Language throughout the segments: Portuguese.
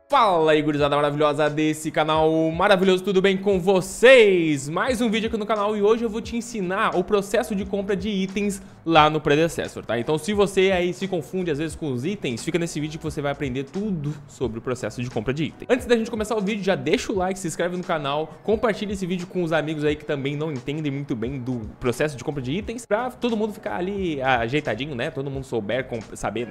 Fala aí, gurizada maravilhosa desse canal maravilhoso, tudo bem com vocês? Mais um vídeo aqui no canal e hoje eu vou te ensinar o processo de compra de itens lá no Predecessor, tá? Então se você aí se confunde às vezes com os itens, fica nesse vídeo que você vai aprender tudo sobre o processo de compra de item. Antes da gente começar o vídeo, já deixa o like, se inscreve no canal, compartilha esse vídeo com os amigos aí que também não entendem muito bem do processo de compra de itens, pra todo mundo ficar ali ajeitadinho, né? Todo mundo sabido,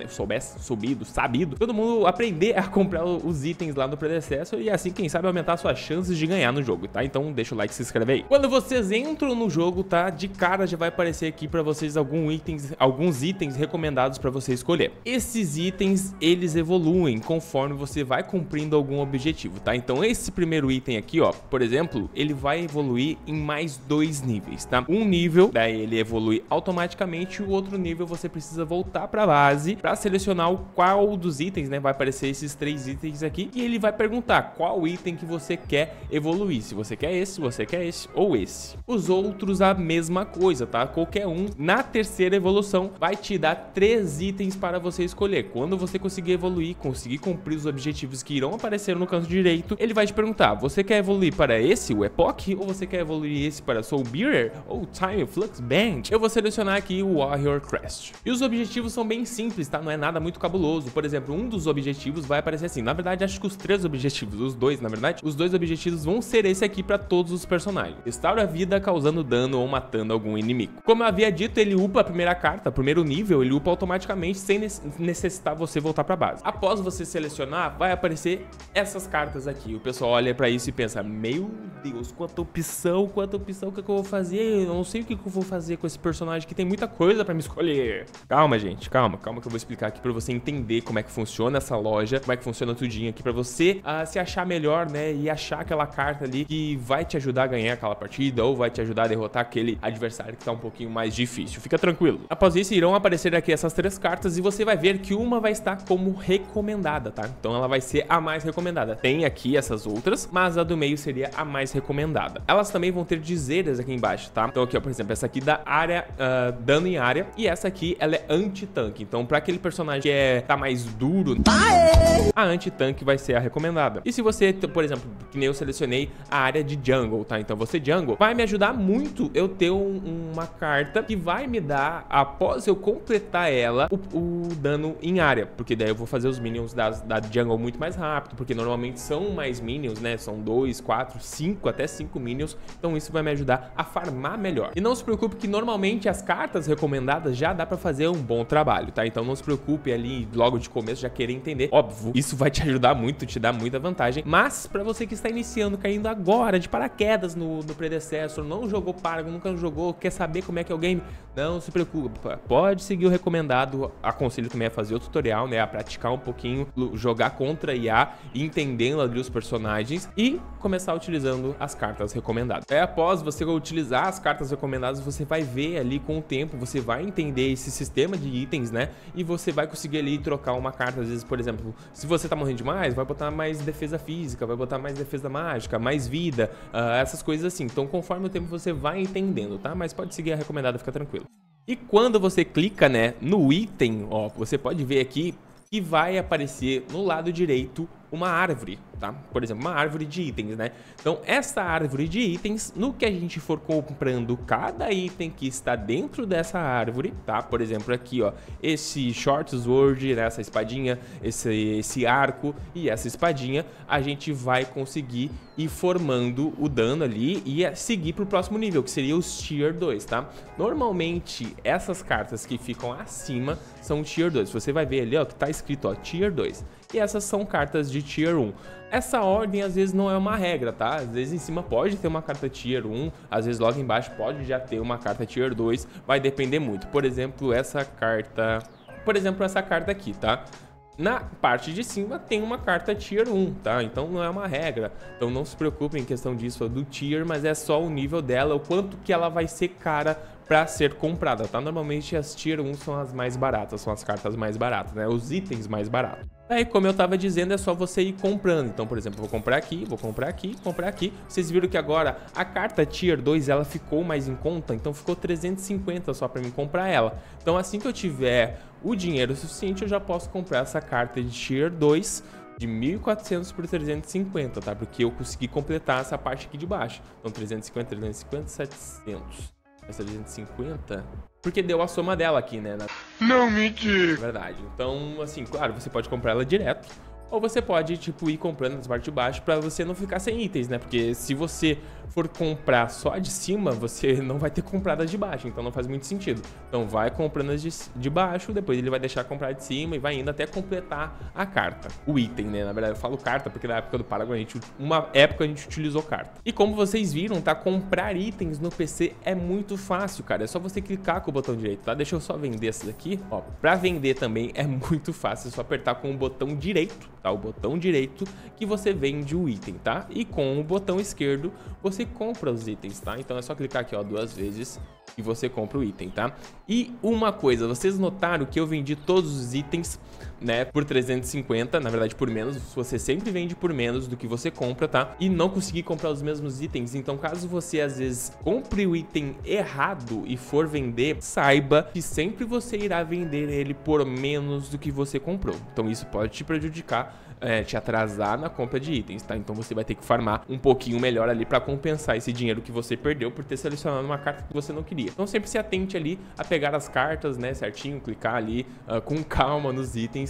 todo mundo aprender a comprar os itens lá no Predecessor e assim, quem sabe, aumentar suas chances de ganhar no jogo, tá? Então deixa o like e se inscreve aí. Quando vocês entram no jogo, tá? De cara já vai aparecer aqui pra vocês alguns itens recomendados pra você escolher. Esses itens, eles evoluem conforme você vai cumprindo algum objetivo, tá? Então esse primeiro item aqui, ó, por exemplo, ele vai evoluir em mais 2 níveis, tá? Um nível, daí ele evolui automaticamente, o outro nível você precisa voltar pra base pra selecionar qual dos itens, né? Vai aparecer esses 3 itens aqui e ele vai perguntar qual item que você quer evoluir, se você quer esse ou esse. Os outros a mesma coisa, tá? Qualquer um. Na terceira evolução vai te dar 3 itens para você escolher. Quando você conseguir evoluir, conseguir cumprir os objetivos que irão aparecer no canto direito, ele vai te perguntar, você quer evoluir para esse, o Epoch, ou você quer evoluir esse para Soul Bearer ou Time Flux Band? Eu vou selecionar aqui o Warrior Crest. E os objetivos são bem simples, tá? Não é nada muito cabuloso. Por exemplo, um dos objetivos vai aparecer assim. Na verdade, acho que os 3 objetivos, os 2, na verdade, os 2 objetivos vão ser esse aqui para todos os personagens. Restaura a vida causando dano ou matando algum inimigo. Como eu havia dito, ele upa a primeira carta, primeiro nível, ele upa automaticamente sem necessitar você voltar para base. Após você selecionar, vai aparecer essas cartas aqui. O pessoal olha para isso e pensa, meu Deus, quanta opção, o que eu vou fazer? Eu não sei o que eu vou fazer com esse personagem, que tem muita coisa para me escolher. Calma, gente, calma que eu vou explicar aqui para você entender como é que funciona essa loja, como é que funciona tudinho aqui para você se achar melhor, né, e achar aquela carta ali que vai te ajudar a ganhar aquela partida ou vai te ajudar a derrotar aquele adversário que tá um pouquinho mais difícil. Fica tranquilo. Após isso, irão aparecer aqui essas 3 cartas e você vai ver que uma vai estar como recomendada, tá? Então ela vai ser a mais recomendada. Tem aqui essas outras, mas a do meio seria a mais recomendada. Elas também vão ter dizeres aqui embaixo, tá? Então aqui, ó, por exemplo, essa aqui dá área, dano em área, e essa aqui, ela é anti-tanque. Então pra aquele personagem que tá mais duro, a anti-tanque vai ser a recomendada. E se você, por exemplo, que nem eu selecionei a área de jungle, tá? Então você jungle, vai me ajudar muito eu ter uma carta que vai me dar, após eu completar ela, o dano em área, porque daí eu vou fazer os minions da jungle muito mais rápido, porque normalmente são mais minions, né? São 2, 4, 5, até 5 minions, então isso vai me ajudar a farmar melhor. E não se preocupe que normalmente as cartas recomendadas já dá pra fazer um bom trabalho, tá? Então não se preocupe ali logo de começo já querer entender. Óbvio, isso vai te ajudar muito, te dá muita vantagem, mas pra você que está iniciando, caindo agora de paraquedas no Predecessor, não jogou Paragon, nunca jogou, quer saber como é que é o game, não se preocupe, pode seguir o recomendado. Aconselho também a fazer o tutorial, né, a praticar um pouquinho, jogar contra IA, entendendo ali os personagens e começar utilizando as cartas recomendadas. Após você utilizar as cartas recomendadas, você vai ver ali com o tempo, você vai entender esse sistema de itens, né, e você vai conseguir ali trocar uma carta, às vezes, por exemplo, se você tá morrendo demais, vai botar mais defesa física, vai botar mais defesa mágica, mais vida, essas coisas assim. Então conforme o tempo você vai entendendo, tá? Mas pode seguir a recomendada, fica tranquilo. E quando você clica, né, no item, ó, você pode ver aqui que vai aparecer no lado direito uma árvore, tá? Por exemplo, uma árvore de itens, né? Então, essa árvore de itens, no que a gente for comprando cada item que está dentro dessa árvore, tá? Por exemplo, aqui, ó, esse Short Sword, né? Essa espadinha, esse arco e essa espadinha, a gente vai conseguir ir formando o dano ali e seguir pro próximo nível, que seria os Tier 2, tá? Normalmente, essas cartas que ficam acima são Tier 2. Você vai ver ali, ó, que tá escrito, ó, Tier 2. E essas são cartas de Tier 1. Essa ordem às vezes não é uma regra, tá? Às vezes em cima pode ter uma carta Tier 1, às vezes logo embaixo pode já ter uma carta Tier 2, vai depender muito. Por exemplo, essa carta aqui, tá? Na parte de cima tem uma carta Tier 1, tá? Então não é uma regra. Então não se preocupe em questão disso do Tier, mas é só o nível dela, o quanto que ela vai ser cara para ser comprada, tá? Normalmente as Tier 1 são as mais baratas, são as cartas mais baratas, né? Os itens mais baratos. Aí, como eu tava dizendo, é só você ir comprando. Então, por exemplo, vou comprar aqui, vou comprar aqui, comprar aqui. Vocês viram que agora a carta Tier 2, ela ficou mais em conta, então ficou 350 só pra mim comprar ela. Então, assim que eu tiver o dinheiro suficiente, eu já posso comprar essa carta de Tier 2 de 1.400 por 350, tá? Porque eu consegui completar essa parte aqui de baixo. Então 350, 350, 700. Essa 350... Porque deu a soma dela aqui, né? Não me diga. Verdade. Então, assim, claro, você pode comprar ela direto. Ou você pode, tipo, ir comprando nas partes de baixo pra você não ficar sem itens, né? Porque se você for comprar só de cima, você não vai ter comprado as de baixo. Então não faz muito sentido. Então vai comprando as de baixo, depois ele vai deixar comprar de cima e vai indo até completar a carta. O item, né? Na verdade eu falo carta porque na época do Paragon, uma época a gente utilizou carta. E como vocês viram, tá? Comprar itens no PC é muito fácil, cara. É só você clicar com o botão direito, tá? Deixa eu só vender essa daqui. Ó, pra vender também é muito fácil. É só apertar com o botão direito, tá? O botão direito que você vende o item, tá? E com o botão esquerdo você compra os itens, tá? Então é só clicar aqui, ó, 2 vezes e você compra o item, tá? E uma coisa, vocês notaram que eu vendi todos os itens, né, por 350, na verdade por menos, você sempre vende por menos do que você compra, tá? E não consegui comprar os mesmos itens, então caso você às vezes compre o item errado e for vender, saiba que sempre você irá vender ele por menos do que você comprou. Então isso pode te prejudicar, te atrasar na compra de itens, tá? Então você vai ter que farmar um pouquinho melhor ali pra compensar esse dinheiro que você perdeu por ter selecionado uma carta que você não queria. Então sempre se atente ali a pegar as cartas, né, certinho, clicar ali com calma nos itens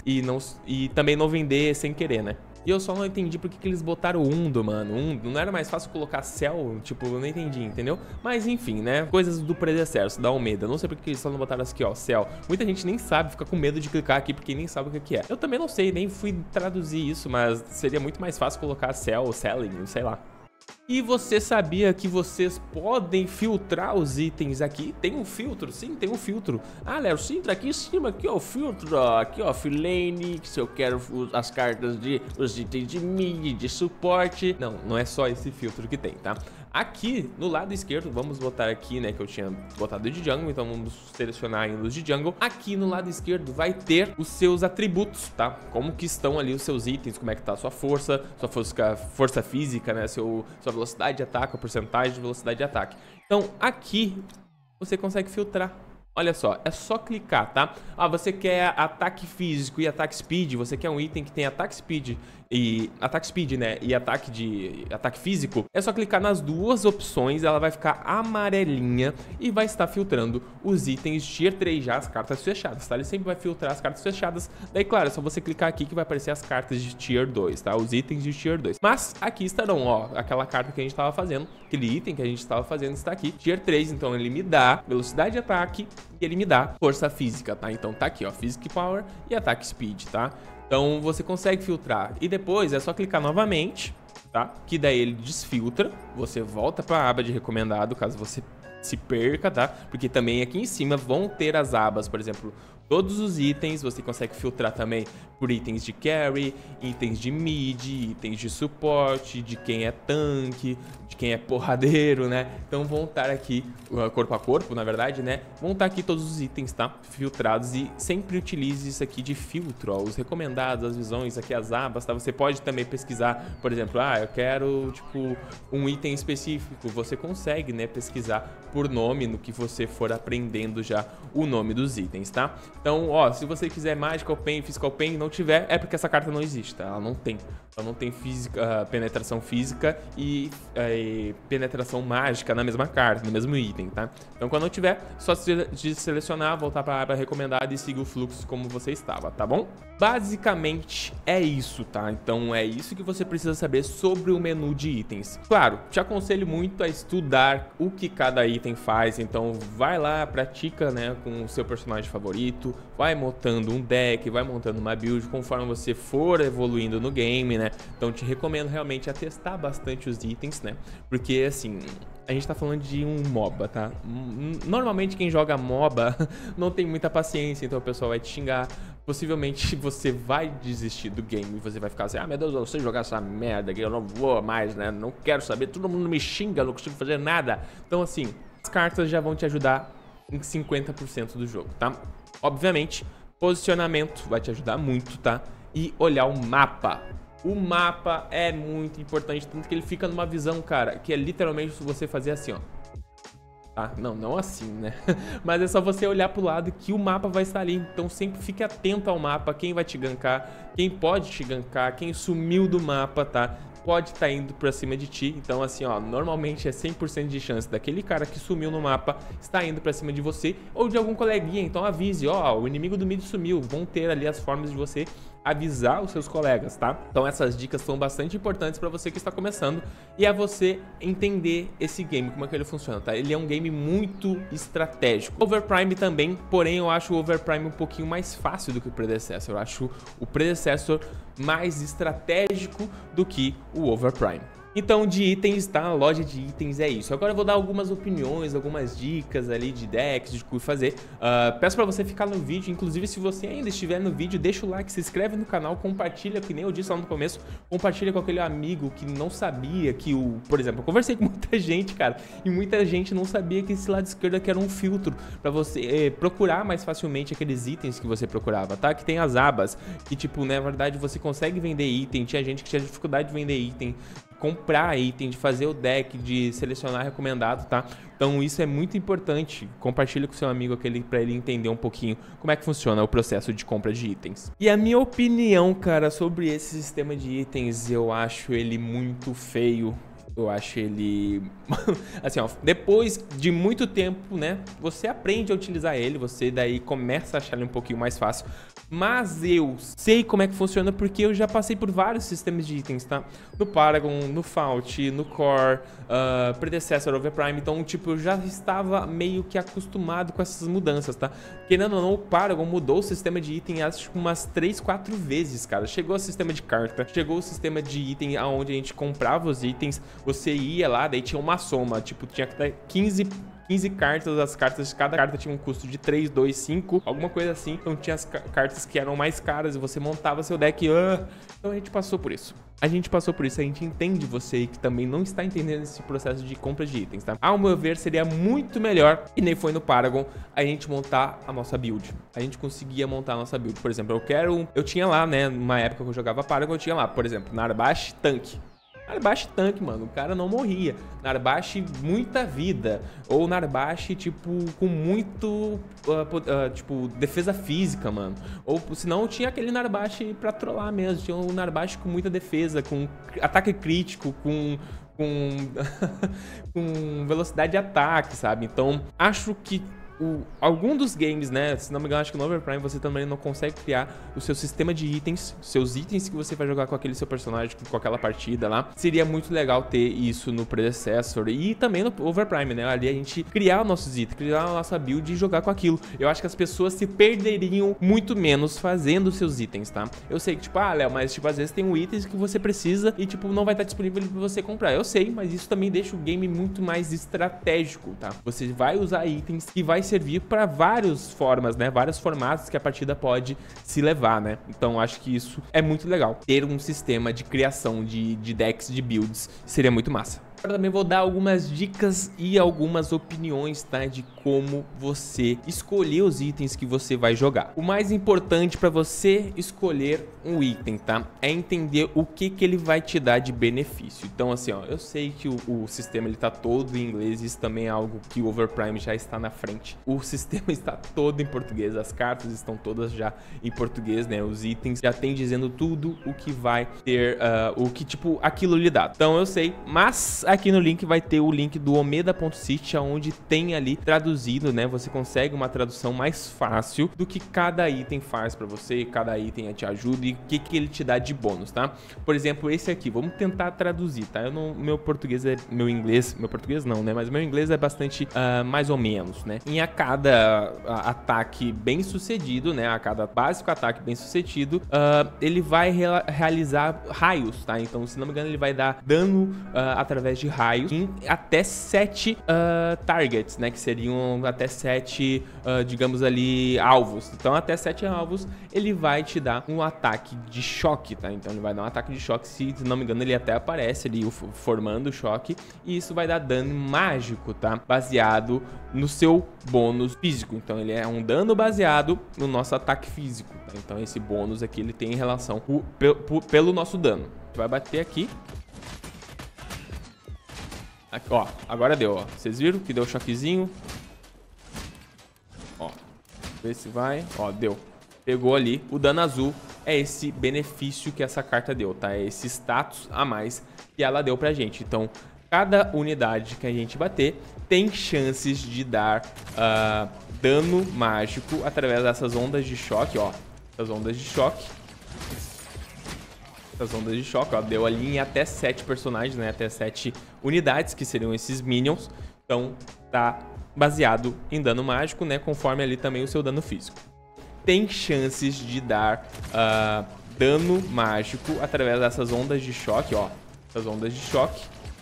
e também não vender sem querer, né? E eu só não entendi por que eles botaram Undo, mano. Undo, não era mais fácil colocar Cell? Tipo, eu não entendi, entendeu? Mas enfim, né? Coisas do predecesso, da Almeida. Não sei por que eles só não botaram aqui, ó, Cell. Muita gente nem sabe, fica com medo de clicar aqui porque nem sabe o que é. Eu também não sei, nem fui traduzir isso, mas seria muito mais fácil colocar Cell ou Selling, sei lá. E você sabia que vocês podem filtrar os itens aqui? Tem um filtro? Sim, tem um filtro. Ah, Léo, sim, tá aqui em cima, aqui ó, o filtro, ó. Aqui ó, Filane, se eu quero as cartas os itens de mid, de suporte. Não, não é só esse filtro que tem, tá? Aqui, no lado esquerdo, vamos botar aqui, né, que eu tinha botado de jungle, então vamos selecionar ainda os de jungle. Aqui no lado esquerdo vai ter os seus atributos, tá? Como que estão ali os seus itens, como é que tá a sua força física, né, sua velocidade de ataque, a porcentagem de velocidade de ataque. Então, aqui você consegue filtrar. Olha só, é só clicar, tá? Ah, você quer ataque físico e ataque speed, você quer um item que tem ataque speed, né? E ataque físico. É só clicar nas duas opções, ela vai ficar amarelinha e vai estar filtrando os itens Tier 3 já, as cartas fechadas, tá? Ele sempre vai filtrar as cartas fechadas. Daí, claro, é só você clicar aqui que vai aparecer as cartas de Tier 2, tá? Os itens de Tier 2. Mas aqui estarão, ó, aquela carta que a gente estava fazendo, aquele item que a gente estava fazendo está aqui, Tier 3, então ele me dá velocidade de ataque e ele me dá força física, tá? Então tá aqui, ó, Physic Power e Ataque Speed, tá? Então você consegue filtrar e depois é só clicar novamente, tá? Que daí ele desfiltra, você volta para a aba de recomendado, caso você se perca, tá? Porque também aqui em cima vão ter as abas, por exemplo, todos os itens, você consegue filtrar também por itens de carry, itens de mid, itens de suporte, de quem é tanque, de quem é porradeiro, né? Então vão estar aqui, corpo a corpo, na verdade, né? Vão estar aqui todos os itens, tá? Filtrados e sempre utilize isso aqui de filtro, ó, os recomendados, as visões, aqui as abas, tá? Você pode também pesquisar, por exemplo, ah, eu quero, tipo, um item específico. Você consegue, né, pesquisar por nome no que você for aprendendo já o nome dos itens, tá? Então, ó, se você quiser Magical Pain, Physical Pain, não tiver, é porque essa carta não existe, tá? Ela não tem. Ela não tem penetração física e penetração mágica na mesma carta, no mesmo item, tá? Então, quando não tiver, só de selecionar, voltar para a aba recomendada e seguir o fluxo como você estava, tá bom? Basicamente é isso, tá? Então é isso que você precisa saber sobre o menu de itens. Claro, te aconselho muito a estudar o que cada item faz, então vai lá, pratica, né, com o seu personagem favorito, vai montando um deck, vai montando uma build conforme você for evoluindo no game, né? Então te recomendo realmente a testar bastante os itens, né? Porque assim, a gente tá falando de um MOBA, tá? Normalmente quem joga MOBA não tem muita paciência, então o pessoal vai te xingar. Possivelmente você vai desistir do game e você vai ficar assim, ah, meu Deus, eu sei jogar essa merda aqui, eu não vou mais, né? Não quero saber, todo mundo me xinga, eu não consigo fazer nada. Então assim, as cartas já vão te ajudar em 50% do jogo, tá? Obviamente, posicionamento vai te ajudar muito, tá? E olhar o mapa. O mapa é muito importante, tanto que ele fica numa visão, cara, que é literalmente você fazer assim, ó. tá? Não assim, né? Mas é só você olhar pro lado que o mapa vai estar ali. Então sempre fique atento ao mapa, quem vai te gankar, quem pode te gankar, quem sumiu do mapa, tá? Pode estar indo pra cima de ti. Então assim, ó, normalmente é 100% de chance daquele cara que sumiu no mapa estar indo pra cima de você ou de algum coleguinha. Então avise, ó, o inimigo do mid sumiu. Vão ter ali as formas de você avisar os seus colegas, tá? Então essas dicas são bastante importantes para você que está começando e é você entender esse game, como é que ele funciona, tá? Ele é um game muito estratégico. Overprime também, porém eu acho o Overprime um pouquinho mais fácil do que o Predecessor. Eu acho o Predecessor mais estratégico do que o Overprime. Então, de itens, tá? A loja de itens é isso. Agora eu vou dar algumas opiniões, algumas dicas ali de decks, de como fazer. Peço pra você ficar no vídeo. Inclusive, se você ainda estiver no vídeo, deixa o like, se inscreve no canal, compartilha, que nem eu disse lá no começo. Compartilha com aquele amigo que não sabia que o... Por exemplo, eu conversei com muita gente, cara, e muita gente não sabia que esse lado esquerdo aqui era um filtro pra você procurar mais facilmente aqueles itens que você procurava, tá? Que tem as abas, que tipo, na verdade, você consegue vender item. Tinha gente que tinha dificuldade de vender item, comprar item, de fazer o deck, de selecionar recomendado, tá? Então isso é muito importante. Compartilha com seu amigo para ele entender um pouquinho como é que funciona o processo de compra de itens. E a minha opinião, cara, sobre esse sistema de itens, eu acho ele muito feio. Eu acho ele... assim, ó, depois de muito tempo, né, você aprende a utilizar ele, você daí começa a achar ele um pouquinho mais fácil. Mas eu sei como é que funciona porque eu já passei por vários sistemas de itens, tá? No Paragon, no Fault, no Core, Predecessor, Overprime. Então, tipo, eu já estava meio que acostumado com essas mudanças, tá? Querendo ou não, o Paragon mudou o sistema de item acho que umas 3, 4 vezes, cara. Chegou o sistema de carta, chegou o sistema de item onde a gente comprava os itens, você ia lá, daí tinha uma soma, tipo, tinha que dar 15 cartas, as cartas de cada carta tinha um custo de 3, 2, 5, alguma coisa assim. Então tinha as cartas que eram mais caras e você montava seu deck. Então a gente passou por isso. A gente entende você que também não está entendendo esse processo de compra de itens, tá? Ao meu ver, seria muito melhor, e nem foi no Paragon, a gente montar a nossa build. A gente conseguia montar a nossa build. Por exemplo, eu tinha lá, né, numa época que eu jogava Paragon, eu tinha lá, por exemplo, Narbash tanque. Narbash tanque, mano, o cara não morria. Narbash muita vida. Ou Narbash, tipo, com muito, tipo, defesa física, mano. Ou senão tinha aquele Narbash pra trollar mesmo. Tinha um Narbash com muita defesa, com ataque crítico, com com velocidade de ataque, sabe? Então, acho que algum dos games, né, se não me engano, acho que no Overprime você também não consegue criar o seu sistema de itens, seus itens que você vai jogar com aquele seu personagem, com aquela partida lá. Seria muito legal ter isso no Predecessor e também no Overprime, né, ali a gente criar os nossos itens, criar a nossa build e jogar com aquilo. Eu acho que as pessoas se perderiam muito menos fazendo seus itens, tá? Eu sei que, tipo, Léo, mas, tipo, às vezes tem um item que você precisa e, tipo, não vai estar disponível pra você comprar. Eu sei, mas isso também deixa o game muito mais estratégico, tá? Você vai usar itens que vai servir para várias formas, né? Vários formatos que a partida pode se levar, né? Então acho que isso é muito legal. Ter um sistema de criação de decks, de builds, seria muito massa. Agora também vou dar algumas dicas e algumas opiniões, tá? De como você escolher os itens que você vai jogar. O mais importante para você escolher um item, tá? É entender o que ele vai te dar de benefício. Então, assim, ó, eu sei que o sistema ele tá todo em inglês, isso também é algo que o Overprime já está na frente. O sistema está todo em português, as cartas estão todas já em português, né? Os itens já tem dizendo tudo o que vai ter, o que, tipo, aquilo lhe dá. Então, eu sei, mas aqui no link vai ter o link do omeda.city, onde tem ali traduzido, né? Você consegue uma tradução mais fácil do que cada item faz pra você, cada item te ajuda e o que ele te dá de bônus, tá? Por exemplo, esse aqui, vamos tentar traduzir, tá? Meu português meu português não, né? Mas meu inglês é bastante mais ou menos, né? Em a cada ataque bem sucedido, né? A cada básico ataque bem sucedido, ele vai realizar raios, tá? Então, se não me engano, ele vai dar dano através de raios em até 7 targets, né? Que seriam até 7, digamos ali, alvos. Então, até 7 alvos, ele vai te dar um ataque de choque, tá? Então, ele vai dar um ataque de choque, se não me engano, ele até aparece ali formando o choque. E isso vai dar dano mágico, tá? Baseado no seu bônus físico. Então, ele é um dano baseado no nosso ataque físico, tá? Então, esse bônus aqui, ele tem relação pelo nosso dano. A gente vai bater aqui. Aqui, ó, agora deu, ó. Vocês viram que deu choquezinho? Ó, vê se vai. Ó, deu. Pegou ali. O dano azul é esse benefício que essa carta deu, tá? É esse status a mais que ela deu pra gente. Então, cada unidade que a gente bater tem chances de dar dano mágico através dessas ondas de choque, ó. Essas ondas de choque. Essas ondas de choque, ó. Deu ali em até 7 personagens, né? Até 7 unidades, que seriam esses minions. Então, tá baseado em dano mágico, né? Conforme ali também o seu dano físico. Tem chances de dar dano mágico através dessas ondas de choque, ó. Essas ondas de choque.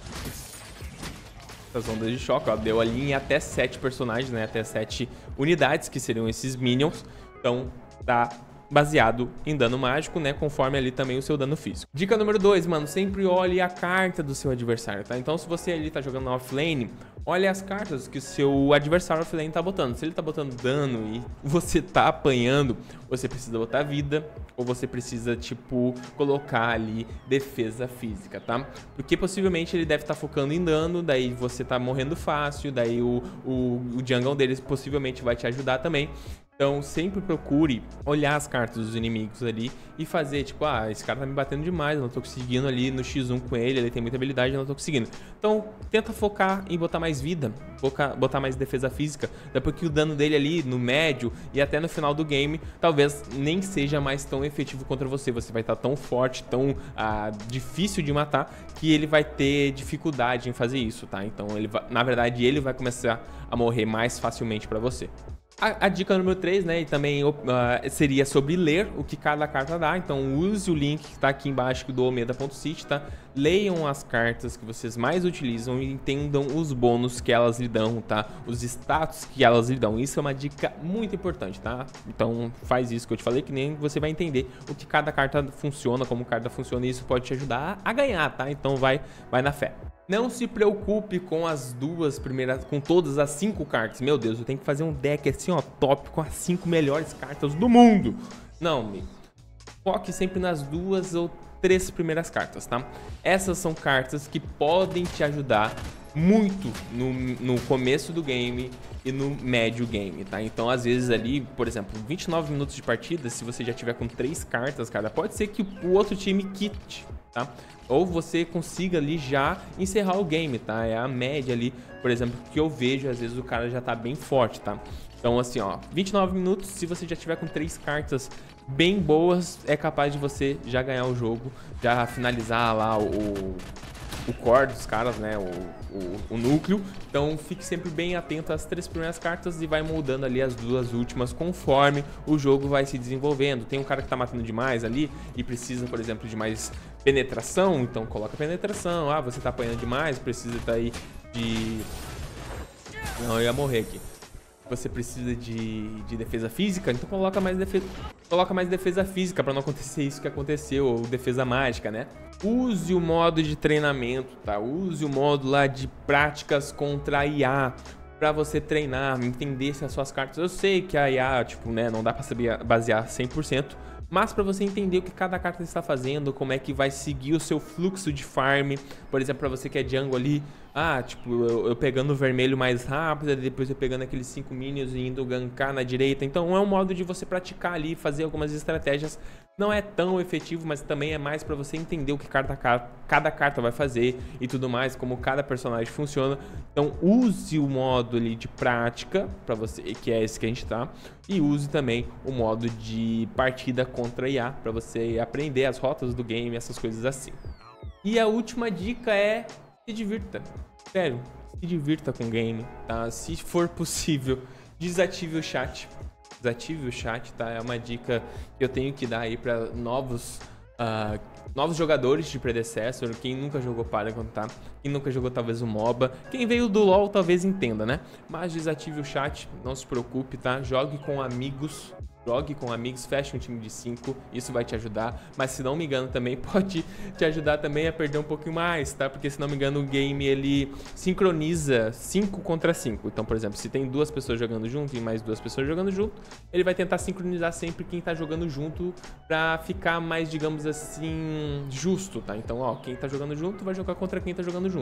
Essas ondas de choque, ó. Deu ali em até 7 personagens, né? Até 7 unidades, que seriam esses minions. Então, tá baseado em dano mágico, né? Conforme ali também o seu dano físico. Dica número 2, mano. Sempre olhe a carta do seu adversário, tá? Então, se você ali tá jogando na offlane, olha as cartas que o seu adversário offlane tá botando. Se ele tá botando dano e você tá apanhando, você precisa botar vida ou você precisa, tipo, colocar ali defesa física, tá? Porque possivelmente ele deve estar focando em dano, daí você tá morrendo fácil, daí o jungle deles possivelmente vai te ajudar também. Então, sempre procure olhar as cartas dos inimigos ali e fazer, tipo, ah, esse cara tá me batendo demais, eu não tô conseguindo ali no X1 com ele tem muita habilidade, eu não tô conseguindo. Então, tenta focar em botar mais vida, botar mais defesa física, até porque o dano dele ali no médio e até no final do game, talvez nem seja mais tão efetivo contra você. Você vai estar tão forte, tão difícil de matar, que ele vai ter dificuldade em fazer isso, tá? Então, na verdade, ele vai começar a morrer mais facilmente pra você. A dica número 3, né, e também seria sobre ler o que cada carta dá. Então use o link que está aqui embaixo do omeda.city, tá? Leiam as cartas que vocês mais utilizam e entendam os bônus que elas lhe dão, tá? Os status que elas lhe dão. Isso é uma dica muito importante, tá? Então faz isso que eu te falei, que nem você vai entender o que cada carta funciona, como cada funciona, e isso pode te ajudar a ganhar, tá? Então vai na fé. Não se preocupe com as duas primeiras, com todas as 5 cartas. Meu Deus, eu tenho que fazer um deck assim, ó, top, com as 5 melhores cartas do mundo. Não, amigo. Foque sempre nas 2 ou 3 primeiras cartas, tá? Essas são cartas que podem te ajudar muito no começo do game e no médio game, tá? Então, às vezes ali, por exemplo, 29 minutos de partida, se você já tiver com 3 cartas, cara, pode ser que o outro time quite, tá? Ou você consiga ali já encerrar o game, tá? É a média ali, por exemplo, que eu vejo, às vezes o cara já tá bem forte, tá? Então, assim, ó, 29 minutos, se você já tiver com 3 cartas bem boas, é capaz de você já ganhar o jogo, já finalizar lá o core dos caras, né? O núcleo. Então fique sempre bem atento às 3 primeiras cartas e vai moldando ali as 2 últimas conforme o jogo vai se desenvolvendo. Tem um cara que tá matando demais ali e precisa, por exemplo, de mais penetração, então coloca penetração. Ah, você tá apanhando demais, precisa tá aí de... Não, eu ia morrer aqui. Você precisa de defesa física, então coloca mais defesa física para não acontecer isso que aconteceu, ou defesa mágica, né? Use o modo de treinamento, tá? Use o modo lá de práticas contra a IA para você treinar, entender se as suas cartas... Eu sei que a IA, tipo, né, não dá para saber basear 100%, mas para você entender o que cada carta está fazendo, como é que vai seguir o seu fluxo de farm. Por exemplo, para você que é jungle ali, tipo, eu pegando o vermelho mais rápido, depois eu pegando aqueles 5 minions e indo gankar na direita. Então é um modo de você praticar ali, fazer algumas estratégias. Não é tão efetivo, mas também é mais para você entender o que cada carta vai fazer e tudo mais, como cada personagem funciona. Então use o modo ali de prática, para você, que é esse que a gente tá, e use também o modo de partida contra IA, para você aprender as rotas do game, essas coisas assim. E a última dica é: se divirta. Sério, se divirta com o game, tá? Se for possível, desative o chat. Desative o chat, tá? É uma dica que eu tenho que dar aí para novos jogadores de Predecessor. Quem nunca jogou Paragon, tá? Quem nunca jogou talvez o MOBA. Quem veio do LoL talvez entenda, né? Mas desative o chat, não se preocupe, tá? Jogue com amigos. Jogue com amigos, feche um time de 5, isso vai te ajudar. Mas se não me engano também pode te ajudar também a perder um pouquinho mais, tá? Porque se não me engano o game ele sincroniza 5 contra 5. Então, por exemplo, se tem 2 pessoas jogando junto e mais 2 pessoas jogando junto, ele vai tentar sincronizar sempre quem tá jogando junto pra ficar mais, digamos assim, justo, tá? Então, ó, quem tá jogando junto vai jogar contra quem tá jogando junto.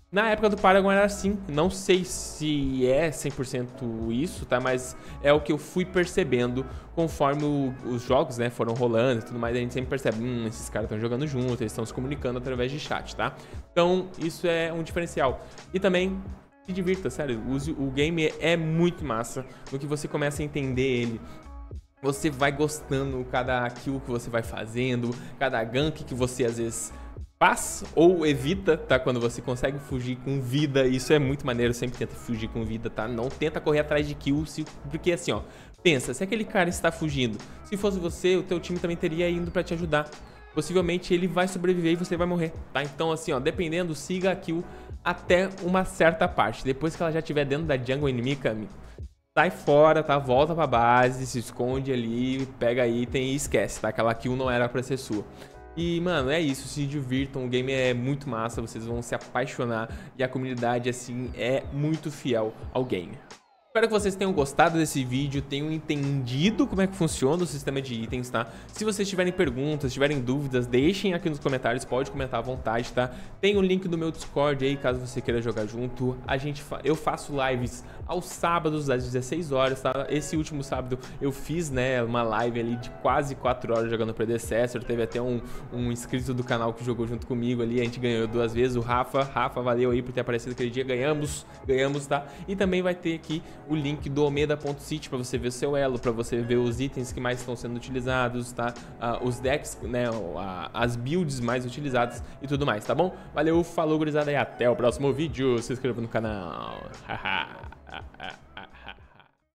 Na época do Paragon era assim, não sei se é 100% isso, tá? Mas é o que eu fui percebendo conforme os jogos, né, foram rolando e tudo mais. A gente sempre percebe, esses caras estão jogando juntos, eles estão se comunicando através de chat, tá? Então isso é um diferencial. E também se divirta, sério, o game é muito massa. No que você começa a entender ele, você vai gostando cada kill que você vai fazendo, cada gank que você às vezes faz ou evita, tá? Quando você consegue fugir com vida, isso é muito maneiro, sempre tenta fugir com vida, tá? Não tenta correr atrás de kill, porque assim, ó, pensa, se aquele cara está fugindo, se fosse você, o teu time também teria indo pra te ajudar. Possivelmente ele vai sobreviver e você vai morrer, tá? Então assim, ó, dependendo, siga a kill até uma certa parte. Depois que ela já estiver dentro da jungle inimiga, sai fora, tá? Volta pra base, se esconde ali, pega item e esquece, tá? Aquela kill não era pra ser sua. E, mano, é isso, se divirtam, o game é muito massa, vocês vão se apaixonar e a comunidade, assim, é muito fiel ao game. Espero que vocês tenham gostado desse vídeo, tenham entendido como é que funciona o sistema de itens, tá? Se vocês tiverem perguntas, tiverem dúvidas, deixem aqui nos comentários, pode comentar à vontade, tá? Tem o link do meu Discord aí, caso você queira jogar junto. Eu faço lives aos sábados, às 16 horas, tá? Esse último sábado eu fiz, né, uma live ali de quase 4 horas jogando Predecessor. Teve até um inscrito do canal que jogou junto comigo ali, a gente ganhou 2 vezes, o Rafa. Rafa, valeu aí por ter aparecido aquele dia, ganhamos, tá? E também vai ter aqui o link do Omeda.city para você ver o seu elo, para você ver os itens que mais estão sendo utilizados, tá? Os decks, né? As builds mais utilizadas e tudo mais, tá bom? Valeu, falou, gurizada, e até o próximo vídeo. Se inscreva no canal.